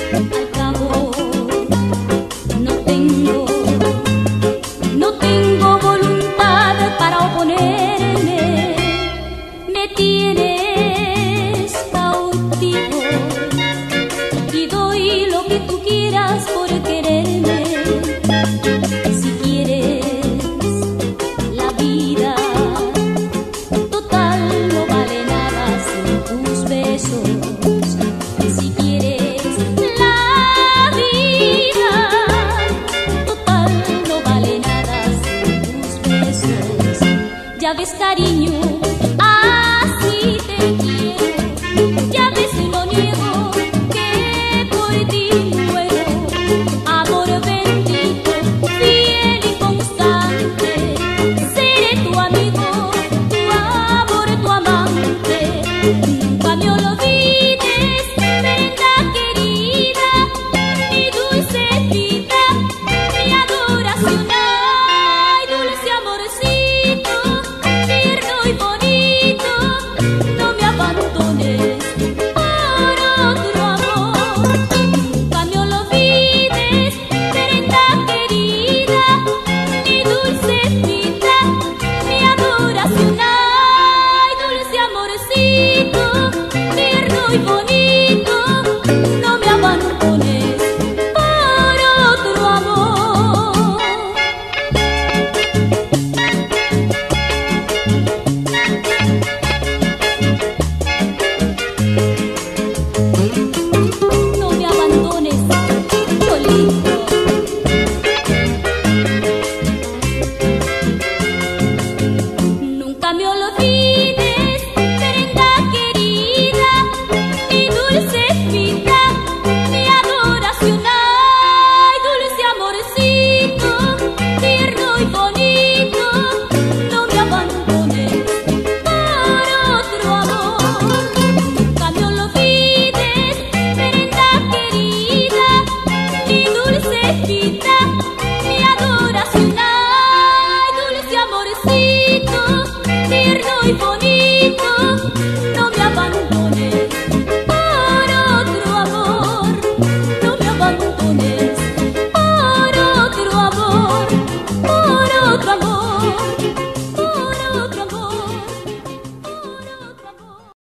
Al cabo no tengo, no tengo voluntad para oponerme. Me tienes cautivo y doy lo que tú quieras por quererme. Si quieres la vida, total no vale nada sin tus besos. Si quieres la vida, total no vale nada sin tus besos. Ya ves, cariño,